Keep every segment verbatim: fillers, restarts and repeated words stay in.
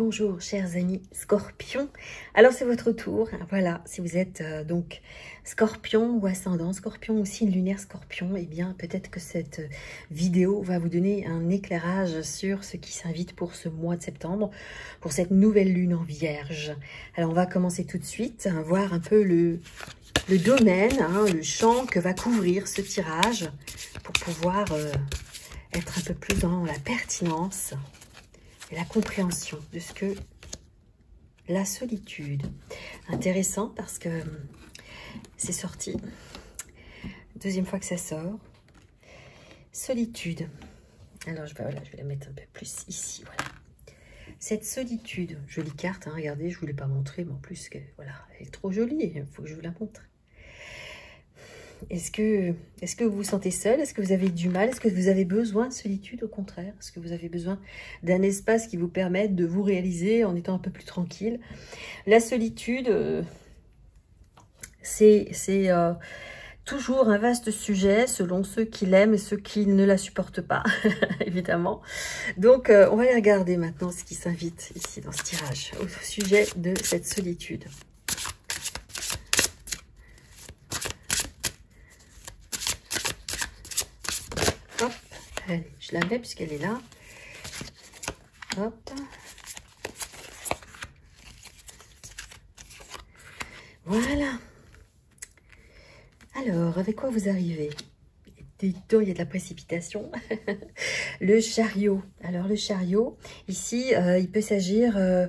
Bonjour chers amis Scorpions, alors c'est votre tour, voilà, si vous êtes euh, donc Scorpion ou ascendant Scorpion ou signe lunaire Scorpion, et eh bien peut-être que cette vidéo va vous donner un éclairage sur ce qui s'invite pour ce mois de septembre, pour cette nouvelle lune en Vierge. Alors on va commencer tout de suite, hein, voir un peu le, le domaine, hein, le champ que va couvrir ce tirage pour pouvoir euh, être un peu plus dans la pertinence et la compréhension de ce que la solitude. Intéressant parce que c'est sorti. Deuxième fois que ça sort. Solitude. Alors je vais, voilà, je vais la mettre un peu plus ici. Voilà. Cette solitude, jolie carte, hein, regardez, je ne vous l'ai pas montrée, mais en plus, que, voilà, elle est trop jolie, il faut que je vous la montre. Est-ce que, est-ce que vous vous sentez seul? Est-ce que vous avez du mal? Est-ce que vous avez besoin de solitude au contraire? Est-ce que vous avez besoin d'un espace qui vous permette de vous réaliser en étant un peu plus tranquille? La solitude, euh, c'est euh, toujours un vaste sujet selon ceux qui l'aiment et ceux qui ne la supportent pas, évidemment. Donc, euh, on va aller regarder maintenant ce qui s'invite ici dans ce tirage au sujet de cette solitude. Hop, allez, je la mets puisqu'elle est là. Hop. Voilà. Alors, avec quoi vous arrivez? Il y a de la précipitation. Le chariot. Alors, le chariot, ici, euh, il peut s'agir euh,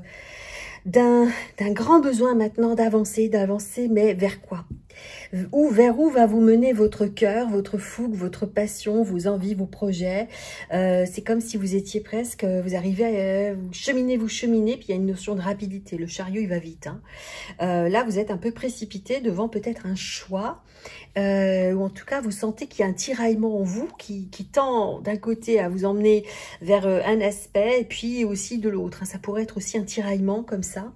d'un d'un grand besoin maintenant d'avancer, d'avancer, mais vers quoi? Ou vers où va vous mener votre cœur, votre fougue, votre passion, vos envies, vos projets. euh, C'est comme si vous étiez presque, vous arrivez à euh, vous cheminez, vous cheminez, puis il y a une notion de rapidité. Le chariot, il va vite. Hein. Euh, là, vous êtes un peu précipité devant peut-être un choix. Euh, ou en tout cas, vous sentez qu'il y a un tiraillement en vous qui, qui tend d'un côté à vous emmener vers euh, un aspect et puis aussi de l'autre. Hein. Ça pourrait être aussi un tiraillement comme ça.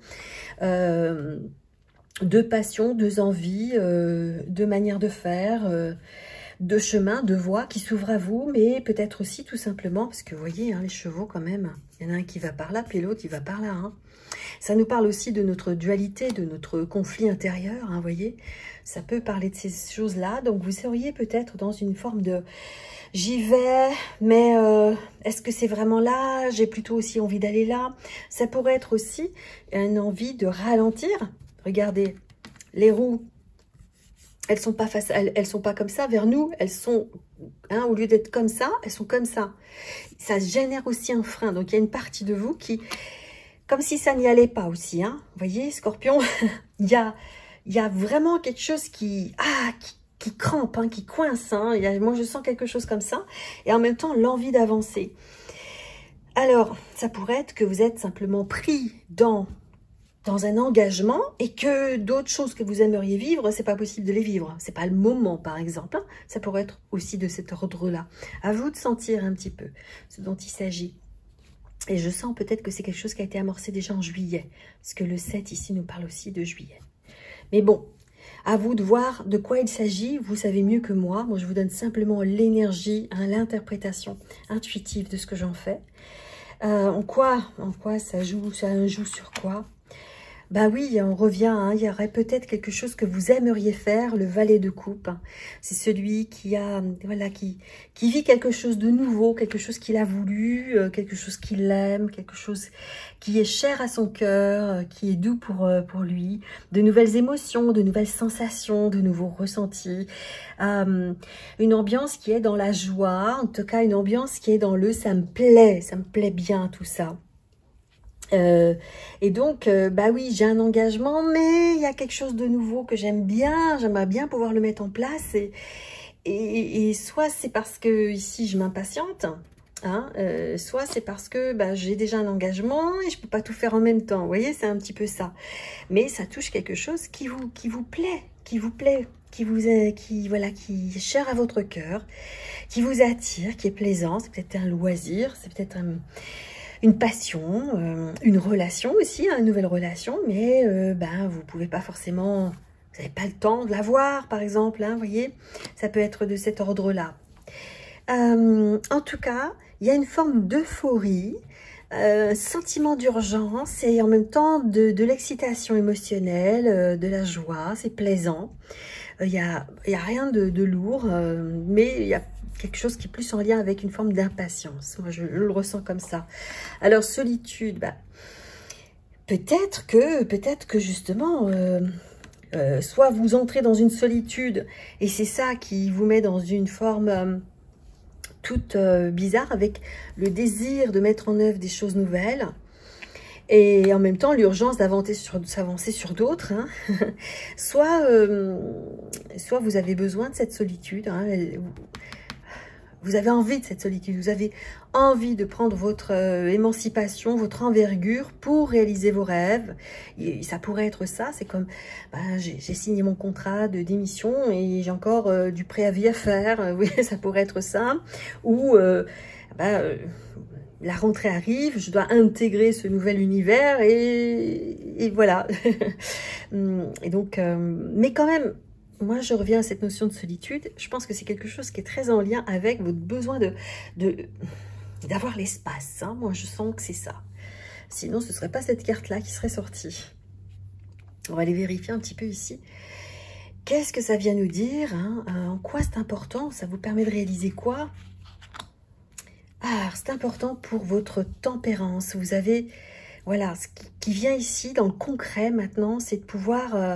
Euh, de passion, de envies, euh, de manière de faire, euh, de chemin, de voies qui s'ouvrent à vous, mais peut-être aussi tout simplement, parce que vous voyez, hein, les chevaux quand même, il y en a un qui va par là, puis l'autre il va par là. Hein. Ça nous parle aussi de notre dualité, de notre conflit intérieur, hein, vous voyez. Ça peut parler de ces choses-là, donc vous seriez peut-être dans une forme de « j'y vais, mais euh, est-ce que c'est vraiment là? J'ai plutôt aussi envie d'aller là. » Ça pourrait être aussi une envie de ralentir. Regardez, les roues, elles sont pas face, elles, elles sont pas comme ça vers nous, elles sont, hein, au lieu d'être comme ça, elles sont comme ça. Ça génère aussi un frein. Donc il y a une partie de vous qui, comme si ça n'y allait pas aussi, hein. Vous voyez, Scorpion, il y a, il y a vraiment quelque chose qui, ah, qui, qui crampe, hein, qui coince. Hein. Il y a, moi, je sens quelque chose comme ça, et en même temps l'envie d'avancer. Alors, ça pourrait être que vous êtes simplement pris dans dans un engagement et que d'autres choses que vous aimeriez vivre, c'est pas possible de les vivre. C'est pas le moment, par exemple. Hein. Ça pourrait être aussi de cet ordre-là. À vous de sentir un petit peu ce dont il s'agit. Et je sens peut-être que c'est quelque chose qui a été amorcé déjà en juillet. Parce que le sept ici nous parle aussi de juillet. Mais bon, à vous de voir de quoi il s'agit. Vous savez mieux que moi. Moi, je vous donne simplement l'énergie, hein, l'interprétation intuitive de ce que j'en fais. Euh, en quoi, en quoi ça joue, ça joue sur quoi? Bah oui, on revient, hein, il y aurait peut-être quelque chose que vous aimeriez faire, le valet de coupe. C'est celui qui a, voilà, qui, qui vit quelque chose de nouveau, quelque chose qu'il a voulu, euh, quelque chose qu'il aime, quelque chose qui est cher à son cœur, euh, qui est doux pour, euh, pour lui, de nouvelles émotions, de nouvelles sensations, de nouveaux ressentis, euh, une ambiance qui est dans la joie, en tout cas une ambiance qui est dans le « ça me plaît », ça me plaît bien tout ça. Euh, et donc, euh, bah oui, j'ai un engagement, mais il y a quelque chose de nouveau que j'aime bien, j'aimerais bien pouvoir le mettre en place. Et, et, et soit c'est parce que ici, je m'impatiente, hein, euh, soit c'est parce que bah, j'ai déjà un engagement et je peux pas tout faire en même temps. Vous voyez, c'est un petit peu ça. Mais ça touche quelque chose qui vous, qui vous plaît, qui vous plaît, qui vous est, qui, voilà, qui est cher à votre cœur, qui vous attire, qui est plaisant. C'est peut-être un loisir, c'est peut-être un... une passion, euh, une relation aussi, hein, une nouvelle relation, mais euh, ben, vous ne pouvez pas forcément, vous n'avez pas le temps de la voir, par exemple, hein, vous voyez, ça peut être de cet ordre-là. Euh, en tout cas, il y a une forme d'euphorie, euh, sentiment d'urgence et en même temps de, de l'excitation émotionnelle, euh, de la joie, c'est plaisant. Il n'y a, y a rien de, de lourd, euh, mais il y a quelque chose qui est plus en lien avec une forme d'impatience. Moi, je, je le ressens comme ça. Alors, solitude, bah, peut-être que, peut-être que justement, euh, euh, soit vous entrez dans une solitude et c'est ça qui vous met dans une forme euh, toute euh, bizarre avec le désir de mettre en œuvre des choses nouvelles. Et en même temps, l'urgence d'avancer sur, s'avancer sur d'autres. Hein. soit, euh, soit vous avez besoin de cette solitude. Hein. Vous avez envie de cette solitude. Vous avez envie de prendre votre euh, émancipation, votre envergure pour réaliser vos rêves. Et ça pourrait être ça. C'est comme, ben, j'ai signé mon contrat de démission et j'ai encore euh, du préavis à faire. Oui, ça pourrait être ça. Ou... Euh, ben, euh, la rentrée arrive, je dois intégrer ce nouvel univers et, et voilà. Et donc, euh, mais quand même, moi je reviens à cette notion de solitude. Je pense que c'est quelque chose qui est très en lien avec votre besoin de de d'avoir l'espace. Hein. Moi je sens que c'est ça. Sinon ce ne serait pas cette carte-là qui serait sortie. On va aller vérifier un petit peu ici. Qu'est-ce que ça vient nous dire, hein? En quoi c'est important? Ça vous permet de réaliser quoi? Ah, c'est important pour votre tempérance. Vous avez, voilà, ce qui, qui vient ici dans le concret maintenant, c'est de pouvoir euh,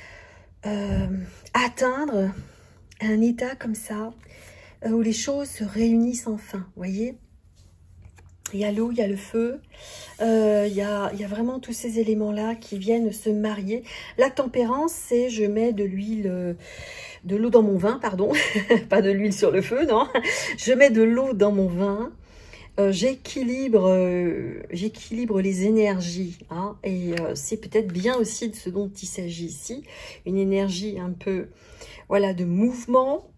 euh, atteindre un état comme ça, euh, où les choses se réunissent enfin, vous voyez. Il y a l'eau, il y a le feu, euh, il, y a, il y a vraiment tous ces éléments-là qui viennent se marier. La tempérance, c'est je mets de l'huile... de l'eau dans mon vin, pardon, pas de l'huile sur le feu, non. Je mets de l'eau dans mon vin, euh, j'équilibre euh, j'équilibre les énergies, hein, et euh, c'est peut-être bien aussi de ce dont il s'agit ici, une énergie un peu, voilà, de mouvement,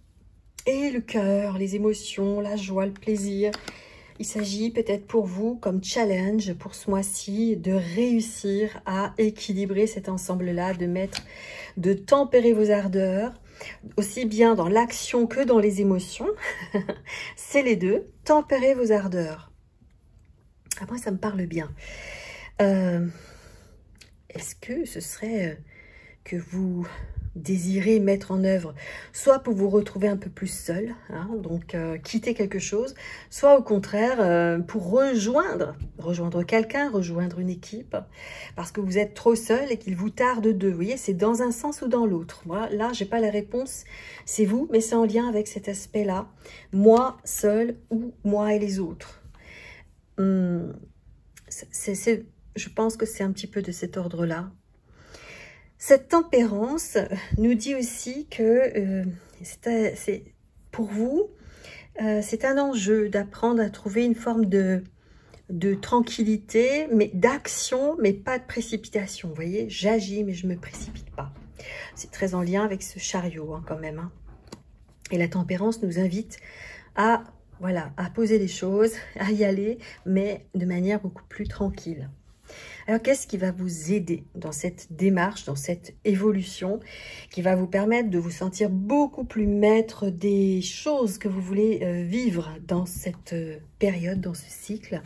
et le cœur, les émotions, la joie, le plaisir. Il s'agit peut-être pour vous, comme challenge pour ce mois-ci, de réussir à équilibrer cet ensemble-là, de mettre, de tempérer vos ardeurs, aussi bien dans l'action que dans les émotions. C'est les deux. Tempérer vos ardeurs. Après, ça me parle bien. Euh, Est-ce que ce serait que vous désirez mettre en œuvre, soit pour vous retrouver un peu plus seul, hein, donc euh, quitter quelque chose, soit au contraire euh, pour rejoindre, rejoindre quelqu'un, rejoindre une équipe, parce que vous êtes trop seul et qu'il vous tarde d'eux. Vous voyez, c'est dans un sens ou dans l'autre. Moi, là, j'ai pas la réponse, c'est vous, mais c'est en lien avec cet aspect-là. Moi, seul ou moi et les autres. Hum, c'est, c'est, je pense que c'est un petit peu de cet ordre-là. Cette tempérance nous dit aussi que euh, c'est pour vous, euh, c'est un enjeu d'apprendre à trouver une forme de, de tranquillité, mais d'action, mais pas de précipitation. Vous voyez, j'agis, mais je ne me précipite pas. C'est très en lien avec ce chariot, hein, quand même. Hein. Et la tempérance nous invite à, voilà, à poser les choses, à y aller, mais de manière beaucoup plus tranquille. Alors, qu'est-ce qui va vous aider dans cette démarche, dans cette évolution, qui va vous permettre de vous sentir beaucoup plus maître des choses que vous voulez euh, vivre dans cette euh, période, dans ce cycle?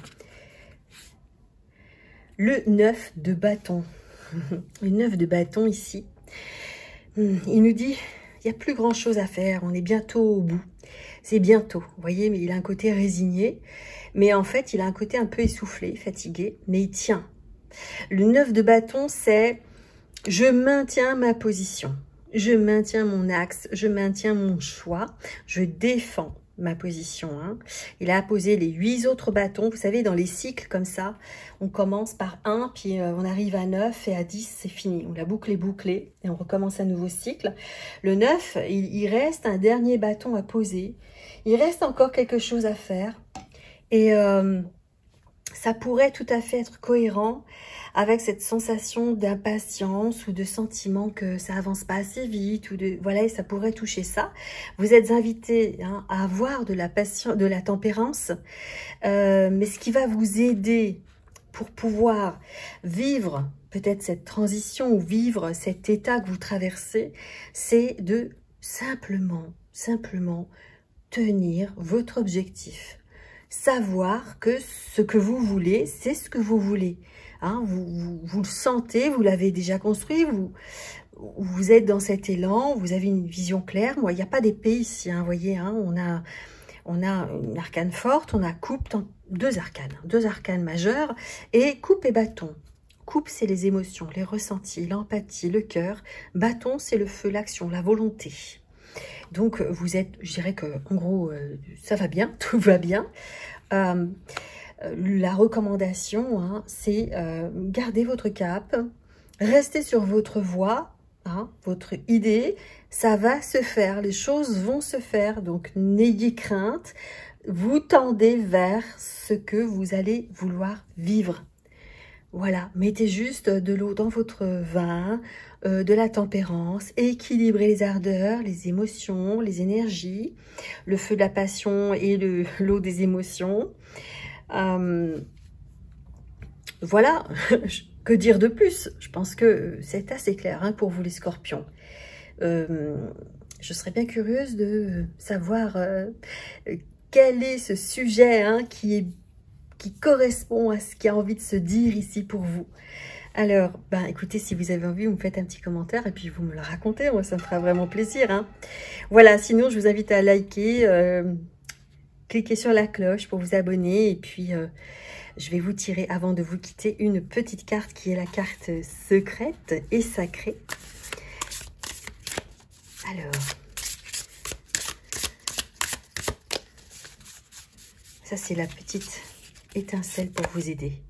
Le neuf de bâton. Le neuf de bâton ici, il nous dit, il n'y a plus grand chose à faire, on est bientôt au bout. C'est bientôt, vous voyez, mais il a un côté résigné, mais en fait, il a un côté un peu essoufflé, fatigué, mais il tient. Le neuf de bâton, c'est je maintiens ma position, je maintiens mon axe, je maintiens mon choix, je défends ma position. Hein. Il a posé les huit autres bâtons. Vous savez, dans les cycles comme ça, on commence par un, puis euh, on arrive à neuf et à dix, c'est fini. On la boucle est bouclée et on recommence un nouveau cycle. Le neuf, il, il reste un dernier bâton à poser. Il reste encore quelque chose à faire. Et euh, ça pourrait tout à fait être cohérent avec cette sensation d'impatience ou de sentiment que ça avance pas assez vite, ou de voilà, et ça pourrait toucher ça. Vous êtes invité hein, à avoir de la patience, de la tempérance, euh, mais ce qui va vous aider pour pouvoir vivre peut-être cette transition ou vivre cet état que vous traversez, c'est de simplement, simplement tenir votre objectif. savoir que ce que vous voulez, c'est ce que vous voulez. Hein, vous, vous, vous le sentez, vous l'avez déjà construit, vous, vous êtes dans cet élan, vous avez une vision claire. Moi, il n'y a pas d'épée ici, hein, vous voyez, hein, on a, on a une arcane forte, on a coupe, deux arcanes, deux arcanes majeures, et coupe et bâton. Coupe, c'est les émotions, les ressentis, l'empathie, le cœur. Bâton, c'est le feu, l'action, la volonté. Donc, vous êtes, je dirais que, en gros, euh, ça va bien, tout va bien. Euh, la recommandation, hein, c'est euh, garder votre cap, rester sur votre voie, hein, votre idée, ça va se faire, les choses vont se faire, donc n'ayez crainte, vous tendez vers ce que vous allez vouloir vivre. Voilà, mettez juste de l'eau dans votre vin, euh, de la tempérance, équilibrez les ardeurs, les émotions, les énergies, le feu de la passion et le, l'eau des émotions. Euh, voilà, que dire de plus? Je pense que c'est assez clair, hein, pour vous les scorpions. Euh, je serais bien curieuse de savoir euh, quel est ce sujet, hein, qui, est, qui correspond à ce qui a envie de se dire ici pour vous. Alors, ben, écoutez, si vous avez envie, vous me faites un petit commentaire et puis vous me le racontez. Moi, ça me fera vraiment plaisir. Hein. Voilà, sinon, je vous invite à liker, euh, cliquez sur la cloche pour vous abonner. Et puis, euh, je vais vous tirer, avant de vous quitter, une petite carte qui est la carte secrète et sacrée. Alors, ça, c'est la petite étincelle pour vous aider.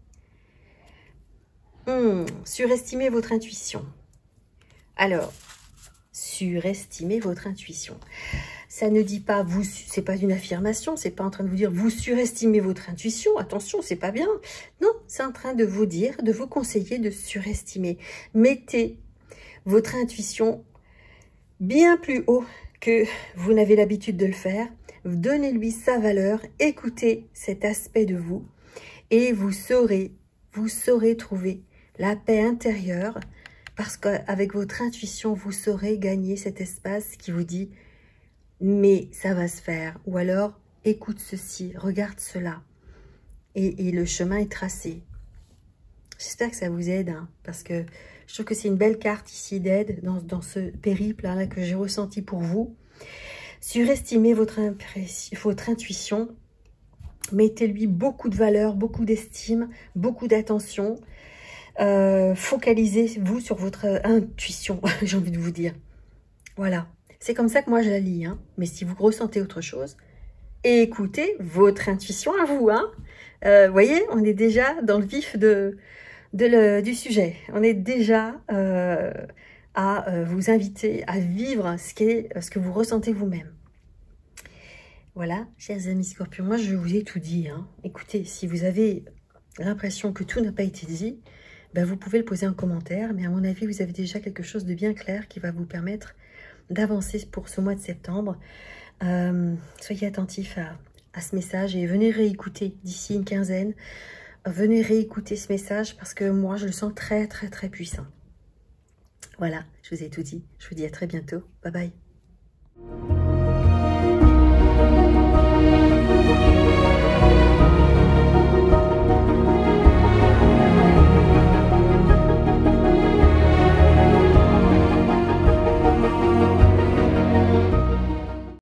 Hum, surestimez votre intuition. Alors, surestimez votre intuition. Ça ne dit pas, vous, c'est pas une affirmation, c'est pas en train de vous dire, vous surestimez votre intuition, attention, c'est pas bien. Non, c'est en train de vous dire, de vous conseiller de surestimer. Mettez votre intuition bien plus haut que vous n'avez l'habitude de le faire. Donnez-lui sa valeur, écoutez cet aspect de vous et vous saurez, vous saurez trouver la paix intérieure parce qu'avec votre intuition, vous saurez gagner cet espace qui vous dit « mais ça va se faire » ou alors « écoute ceci, regarde cela » et, et le chemin est tracé. J'espère que ça vous aide, hein, parce que je trouve que c'est une belle carte ici d'aide dans, dans ce périple hein, là, que j'ai ressenti pour vous. Surestimez votre, votre intuition, mettez-lui beaucoup de valeur, beaucoup d'estime, beaucoup d'attention. Euh, focalisez-vous sur votre intuition, j'ai envie de vous dire. Voilà, c'est comme ça que moi je la lis. Hein. Mais si vous ressentez autre chose, écoutez votre intuition à vous. Hein. Euh, voyez, on est déjà dans le vif de, de le, du sujet. On est déjà euh, à euh, vous inviter à vivre ce, qu'est, ce que vous ressentez vous-même. Voilà, chers amis scorpions, moi je vous ai tout dit. Hein. Écoutez, si vous avez l'impression que tout n'a pas été dit, ben, vous pouvez le poser en commentaire. Mais à mon avis, vous avez déjà quelque chose de bien clair qui va vous permettre d'avancer pour ce mois de septembre. Euh, soyez attentifs à, à ce message et venez réécouter d'ici une quinzaine. Venez réécouter ce message parce que moi, je le sens très, très, très puissant. Voilà, je vous ai tout dit. Je vous dis à très bientôt. Bye bye.